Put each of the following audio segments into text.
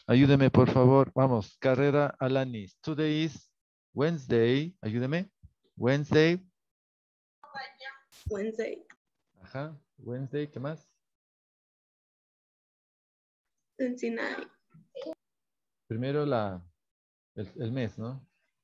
Ayúdeme, por favor. Vamos, carrera Alanis. Today is Wednesday. Ayúdeme. Wednesday. Wednesday. Ajá. Wednesday, ¿qué más? 29. Primero el mes, ¿no?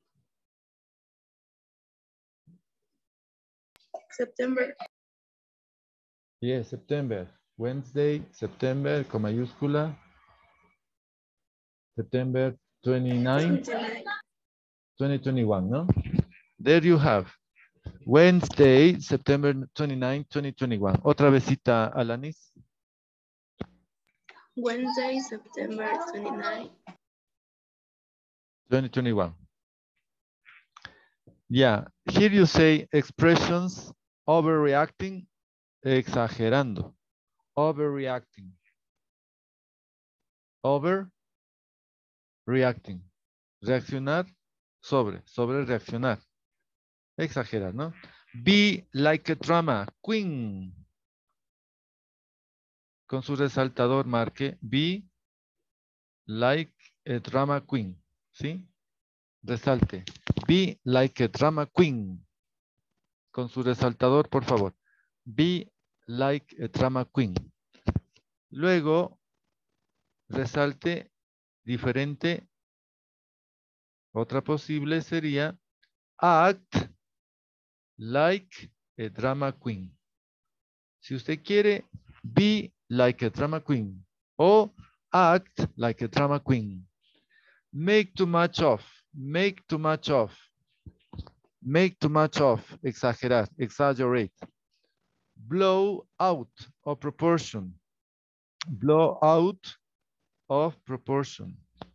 September. Yes, September. Wednesday, September, con mayúscula. September 29, 2021, ¿no? There you have. Wednesday, September 29, 2021. Otra vezita, Alanis. Wednesday, September 29. 2021. Yeah, here you say expressions overreacting, exagerando. Overreacting. Overreacting. Reaccionar sobre reaccionar. Exagerar, ¿no? Be like a drama queen. Con su resaltador marque be like a drama queen. ¿Sí? Resalte. Be like a drama queen. Con su resaltador, por favor. Be like a drama queen. Luego, resalte diferente. Otra posible sería act like a drama queen. Si usted quiere, be like a drama queen o act like a drama queen. Make too much of, make too much of, make too much of, exagerar, exaggerate. Blow out of proportion, blow out of proportion.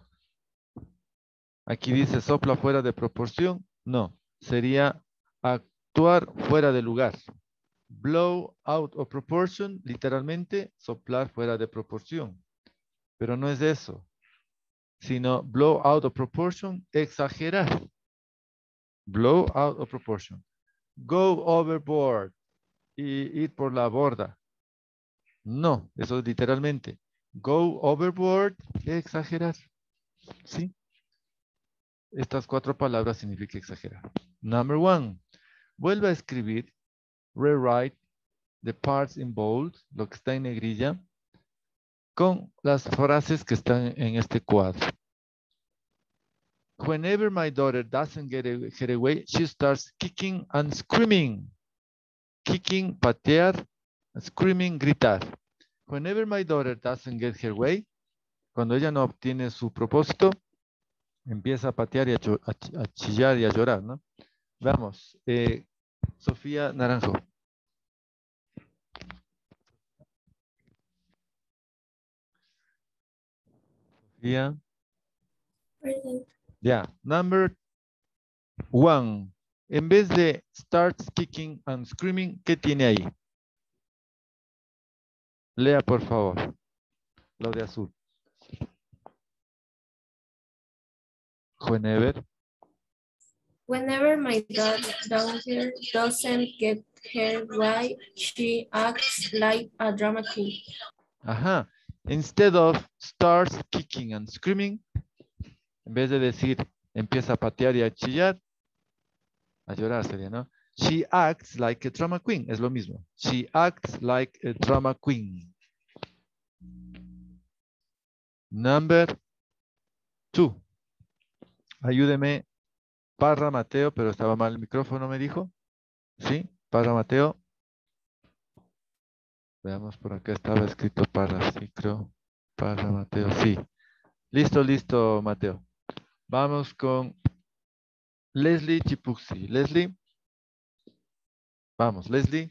Aquí dice sopla fuera de proporción. No, sería actuar fuera de lugar. Blow out of proportion, literalmente, soplar fuera de proporción. Pero no es eso, sino blow out of proportion, exagerar. Blow out of proportion. Go overboard, y ir por la borda. No, eso es literalmente. Go overboard, exagerar. ¿Sí? Estas 4 palabras significa exagerar. Number 1. Vuelve a escribir, rewrite the parts in bold, lo que está en negrilla, con las frases que están en este cuadro. Whenever my daughter doesn't get her way, she starts kicking and screaming. Kicking, patear, screaming, gritar. Whenever my daughter doesn't get her way, cuando ella no obtiene su propósito, empieza a patear y a chillar y a llorar, ¿no? Vamos, Sofía Naranjo. Sofía. Ya, number 1. En vez de starts kicking and screaming, ¿qué tiene ahí? Lea, por favor. Lo de azul. Whenever my daughter doesn't get her way, she acts like a drama queen. Ajá. Instead of starts kicking and screaming, en vez de decir empieza a patear y a chillar, a llorar sería, ¿no? She acts like a drama queen. Es lo mismo. She acts like a drama queen. Number 2. Ayúdeme. Parra Mateo, pero estaba mal el micrófono, me dijo. ¿Sí? Parra Mateo. Veamos, por acá estaba escrito Parra. Sí, creo. Parra Mateo, sí. Listo, listo, Mateo. Vamos con Leslie Chipuxi. Leslie. Vamos, Leslie.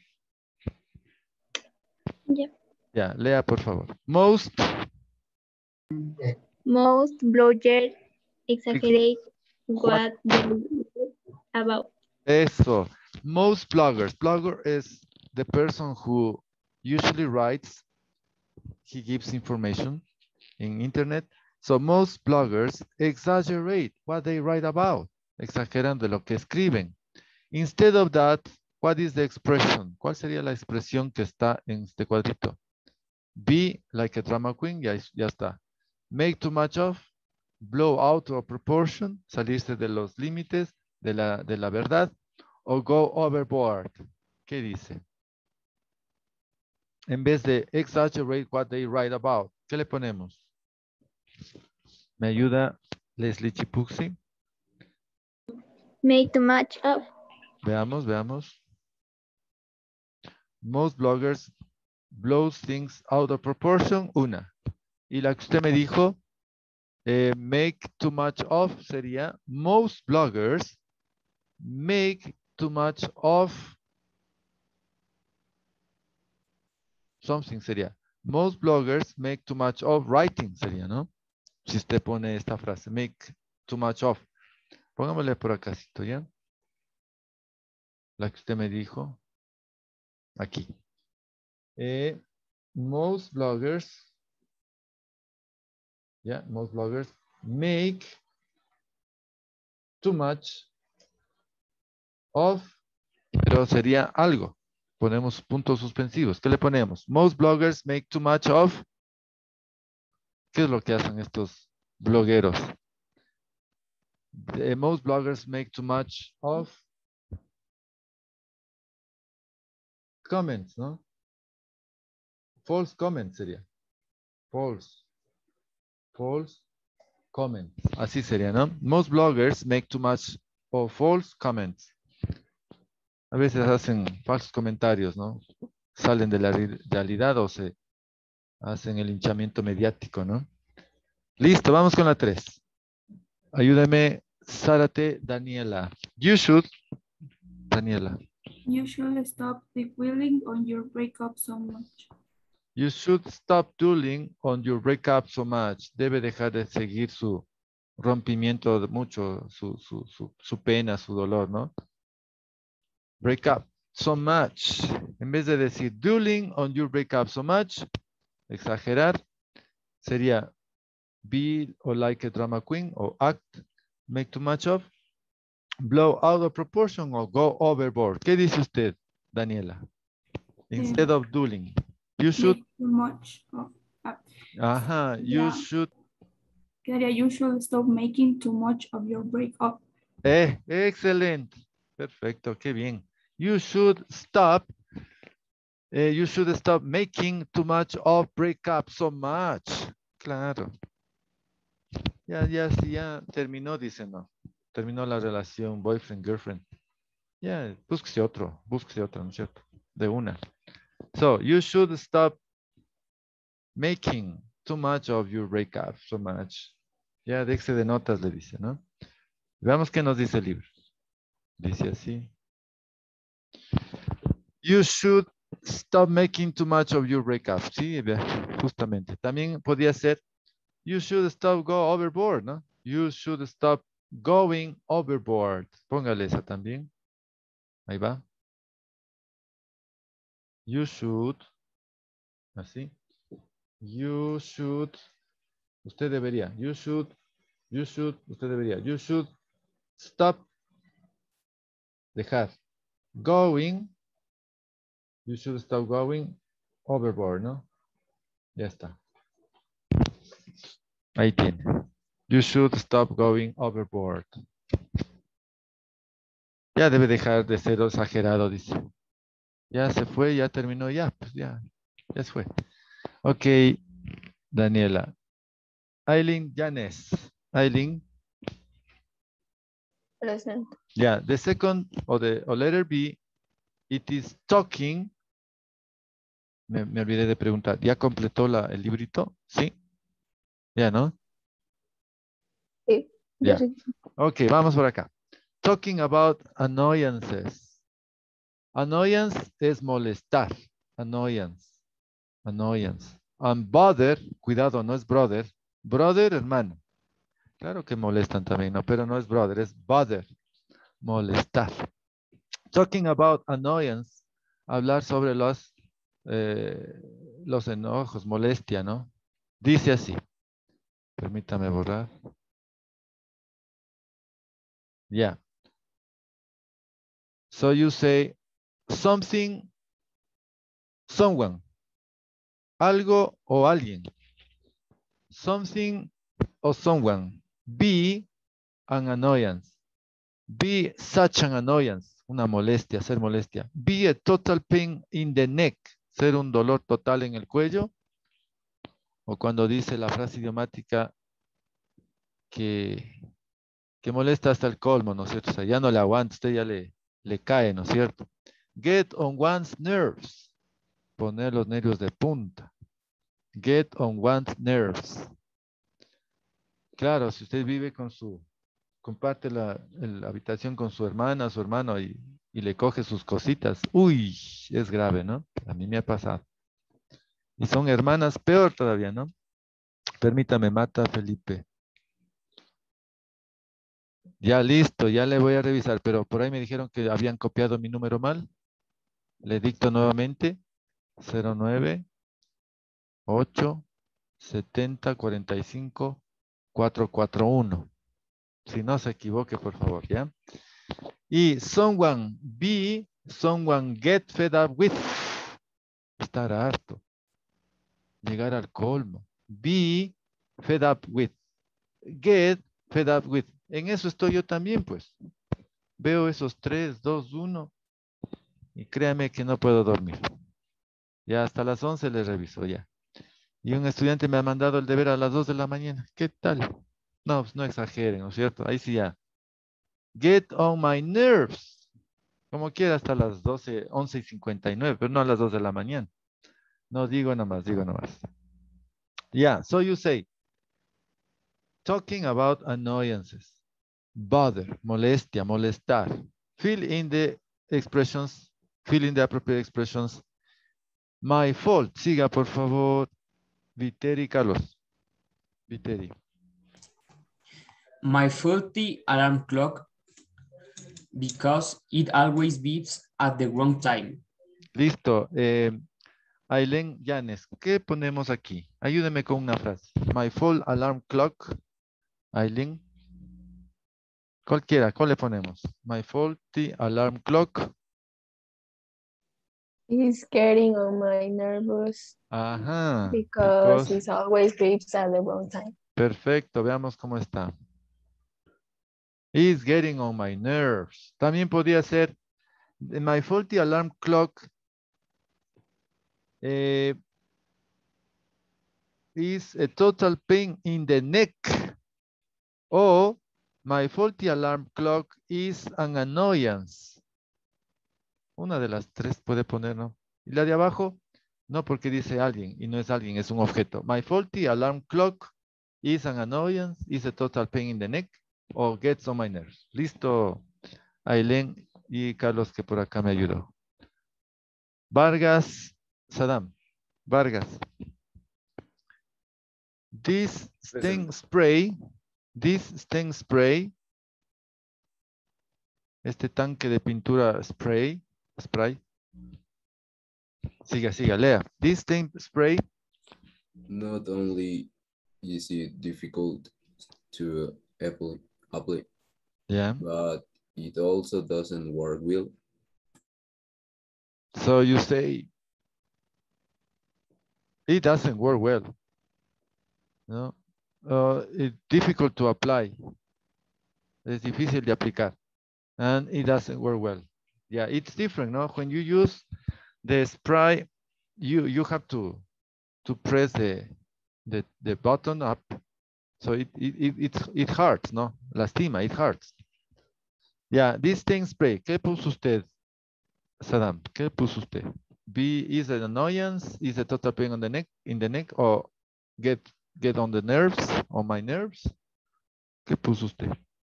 Yeah. Ya, lea, por favor. Most Bloggers exaggerate what they about. Eso. Most bloggers. Blogger is the person who usually writes. He gives information in internet. So most bloggers exaggerate what they write about. Exageran de lo que escriben. Instead of that, what is the expression? ¿Cuál sería la expresión que está en este cuadrito? Be like a drama queen. Ya está. make too much of, blow out of proportion, salirse de los límites de la verdad, o go overboard. ¿Qué dice? En vez de exaggerate what they write about, ¿qué le ponemos? ¿Me ayuda Leslie Chipuxi? Make too much of. Veamos, veamos. Most bloggers blow things out of proportion, una. Y la que usted me dijo, make too much of, sería most bloggers make too much of something, sería. Most bloggers make too much of writing, sería, ¿no? Si usted pone esta frase, make too much of. Pongámosle por acá, ¿ya? La que usted me dijo. Aquí. Most bloggers, most bloggers make too much of, pero sería algo. Ponemos puntos suspensivos. ¿Qué le ponemos? Most bloggers make too much of. ¿Qué es lo que hacen estos blogueros? Most bloggers make too much of comments, ¿no? False comments sería. False comments. Así sería, ¿no? Most bloggers make too much of false comments. A veces hacen falsos comentarios, ¿no? Salen de la realidad o se hacen el hinchamiento mediático, ¿no? Listo, vamos con la 3. Ayúdame, Zárate, Daniela. You should, Daniela. You should stop dwelling on your breakup so much. You should stop dwelling on your breakup so much. Debe dejar de seguir su rompimiento mucho, su pena, su dolor, ¿no? Breakup so much. En vez de decir dwelling on your breakup so much, exagerar, sería be or like a drama queen or act, make too much of, blow out of proportion or go overboard. ¿Qué dice usted, Daniela? Instead of dwelling, you should. Make too much of. Ajá, you Yeah. should. Quedaría, you should stop making too much of your breakup. Excelente. Perfecto, qué bien. You should stop. You should stop making too much of breakup so much. Claro. Ya terminó, dice, no. Terminó la relación boyfriend, girlfriend. Ya, búsquese otro, ¿no es cierto? De una. So, you should stop making too much of your breakup so much. Ya, déjese de notas, le dice, ¿no? Veamos qué nos dice el libro. Dice así. You should stop making too much of your breakup. Sí, justamente. También podría ser, you should stop go overboard, ¿no? You should stop going overboard. Póngale esa también. Ahí va. You should. Así. You should. Usted debería. You should. Usted debería. You should stop. Dejar. Going. You should stop going overboard, ¿no? Ya está. Ahí tiene. You should stop going overboard. Ya debe dejar de ser exagerado, dice. Ya se fue, ya terminó, ya, pues ya se fue. Ok, Daniela. Aileen Yanes. Aileen. Present. Yeah, the second or letter B, it is talking. Me olvidé de preguntar. ¿Ya completó el librito? ¿Sí? Ya, ¿no? Sí. Ya. Ok, vamos por acá. Talking about annoyances. Annoyance es molestar. Annoyance. And bother, cuidado, no es brother. Brother, hermano. Claro que molestan también, ¿no? Pero no es brother, es bother. Molestar. Talking about annoyance. Hablar sobre los enojos, molestia, ¿no? Dice así. Permítame borrar. Yeah. So you say something, someone. Algo o alguien. something or someone. Be an annoyance. Be such an annoyance. Una molestia, ser molestia. Be a total pain in the neck. Ser un dolor total en el cuello. O cuando dice la frase idiomática que molesta hasta el colmo, ¿no es cierto? O sea, ya no le aguanta, usted ya le cae, ¿no es cierto? Get on one's nerves. Poner los nervios de punta. Get on one's nerves. Claro, si usted vive comparte la habitación con su hermana, su hermano y le coge sus cositas. Uy, es grave, ¿no? A mí me ha pasado. Y son hermanas, peor todavía, ¿no? Permítame, mata Felipe. Ya listo, ya le voy a revisar, pero por ahí me dijeron que habían copiado mi número mal. Le dicto nuevamente. 09 8 70 45 441. Si no se equivoque, por favor, ¿ya? Y someone be, someone get fed up with. Estar harto. Llegar al colmo. Be fed up with. Get fed up with. En eso estoy yo también, pues. Veo esos 3, 2, 1 y créame que no puedo dormir. Ya hasta las 11 les reviso ya. Y un estudiante me ha mandado el deber a las 2 de la mañana. ¿Qué tal? No, pues no exageren, ¿no es cierto? Ahí sí ya. Get on my nerves. Como quiera hasta las 12, 11 y 59, pero no a las 2 de la mañana. No, digo nomás, digo nomás. Yeah, so you say, talking about annoyances, bother, molestia, molestar. Fill in the expressions, fill in the appropriate expressions. My fault. Siga, por favor. Viteri, Carlos. Viteri. My faulty alarm clock because it always beeps at the wrong time. Listo. Aileen Llanes, ¿qué ponemos aquí? Ayúdeme con una frase. My fault alarm clock. Aileen. Cualquiera, ¿cuál le ponemos? My faulty alarm clock. He's getting on my nerves Ajá. because he's always beeps at the wrong time. Perfecto, veamos cómo está. It's getting on my nerves. También podría ser my faulty alarm clock is a total pain in the neck. O my faulty alarm clock is an annoyance. Una de las tres puede poner, ¿no? Y la de abajo, no, porque dice alguien y no es alguien, es un objeto. My faulty alarm clock is an annoyance, is a total pain in the neck, o gets on my nerves. Listo, Aileen y Carlos que por acá me ayudó. Vargas, Saddam. Vargas. This stain spray, este tanque de pintura spray. Siga, lea. This stain spray. Not only is it difficult to apply, Yeah. but it also doesn't work well. So you say it doesn't work well. No, it's difficult to apply. Es difícil de aplicar, and it doesn't work well. Yeah, it's different, no? When you use the spray, you have to press the button up, so it hurts, no? Lastima, it hurts. Yeah, this thing spray. ¿Qué puso usted, Saddam? ¿Qué puso usted? B is an annoyance, is a total pain on the neck, in the neck, or get on the nerves, on my nerves. ¿Qué puso usted?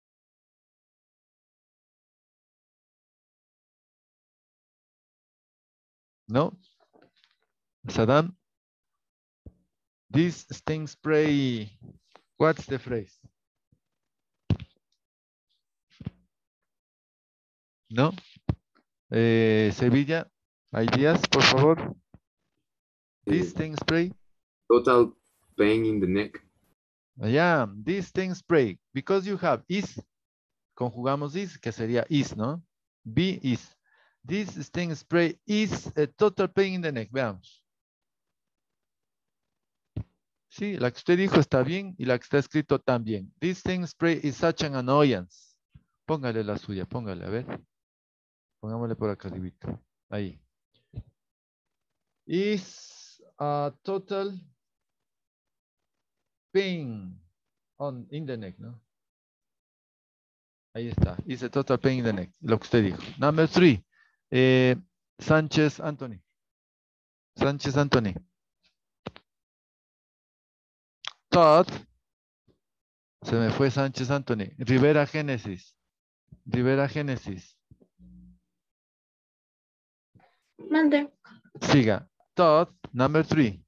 No? Saddam? This sting spray, what's the phrase? No? Sevilla, ideas, por favor. This sting spray. Total pain in the neck. Yeah, this sting spray. Because you have is, conjugamos is, que sería is, ¿no? Be is. This sting spray is a total pain in the neck. Veamos. Sí, la que usted dijo está bien y la que está escrito también. This thing spray is such an annoyance. Póngale la suya, póngale, a ver. Pongámosle por acá arribita. Ahí. Is a total pain in the neck, ¿no? Ahí está. Is a total pain in the neck. Lo que usted dijo. Number 3. Sánchez Anthony. Sánchez Anthony. Todd. Se me fue Sánchez Anthony. Rivera Génesis. Rivera Génesis. Mande. Siga. Todd, number 3.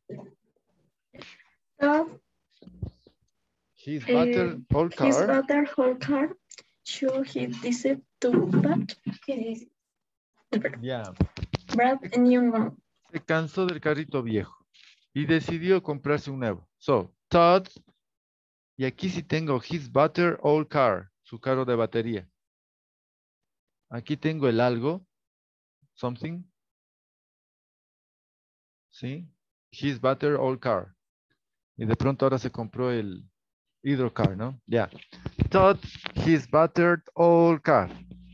Todd, His butter all his car. butter whole car. Should he decide to Ya. Brad a new one? Se cansó del carrito viejo y decidió comprarse un nuevo. So, Todd, y aquí sí tengo his butter all car, su carro de batería. Aquí tengo el algo, something. ¿Sí? His butter all car. Y de pronto ahora se compró el hydrocar, ¿no? Ya. Todd, his buttered all car.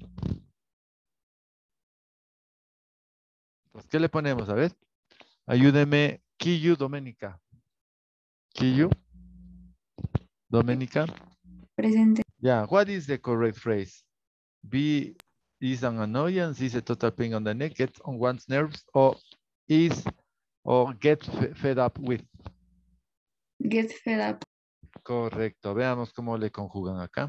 Entonces, ¿qué le ponemos? A ver. Ayúdeme. Kiyu Doménica. Kiyu. Doménica. Presente. Yeah. What is the correct phrase? Be is an annoyance, is a total pain on the neck, gets on one's nerves, or get fed up with. Get fed up. Correcto. Veamos cómo le conjugan acá.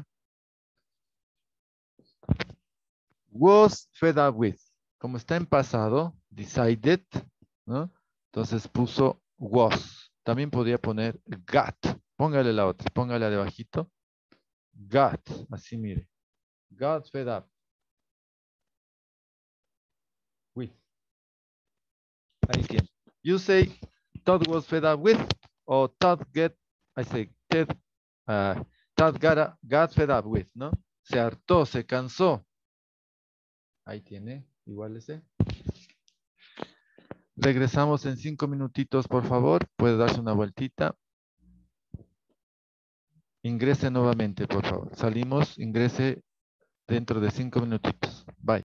Was fed up with. Como está en pasado, decided, ¿no? Entonces puso was. También podría poner got. Póngale la otra, póngale debajito. Got, así mire. Got fed up. With. Ahí tiene. You say Todd was fed up with, or Todd got fed up with, ¿no? Se hartó, se cansó. Ahí tiene, igual ese. Regresamos en 5 minutitos, por favor. Puede darse una vueltita. Ingrese nuevamente, por favor. Salimos, ingrese dentro de 5 minutitos. Bye.